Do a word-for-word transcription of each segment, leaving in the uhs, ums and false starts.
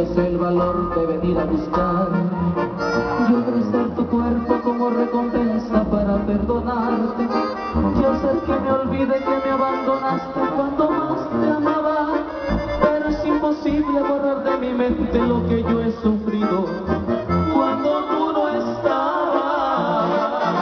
hice el valor de venir a buscar y ofrecer tu cuerpo como recompensa para perdonarte y hacer que me olvide que me abandonaste cuando más te amaba. Pero es imposible borrar de mi mente lo que yo he sufrido cuando tú no estabas.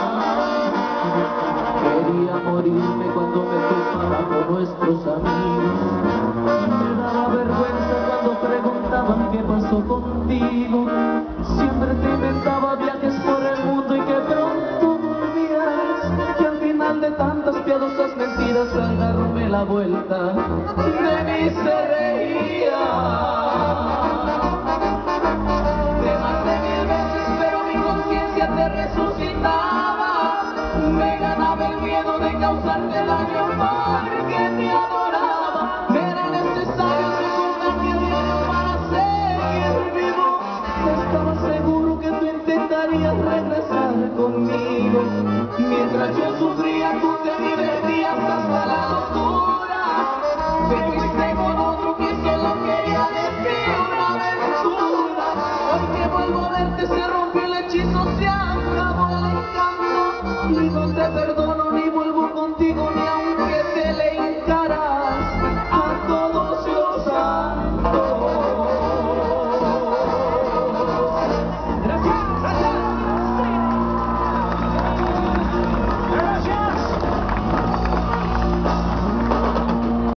Quería morirme cuando me topaba con nuestros amigos. Me daba vergüenza cuando preguntaban qué pasó contigo. Siempre te inventaba viajes por el mundo y que pronto volvías. Y al final de tantas piadosas mentiras, al darme la vuelta, de mí se reía. Te maté mil veces, pero mi conciencia te resucitaba. Me ganaba el miedo de causarte daño porque te adoraba. Era necesario recordar mi diario para seguir vivo. Estaba seguro que tú intentarías regresar conmigo. Mientras yo sufría, tú te divertías hasta la locura. Te fuiste con otro que solo quería decir una aventura. Hoy que vuelvo a verte se rompió el hechizo, se acabó el encanto y no te perdono.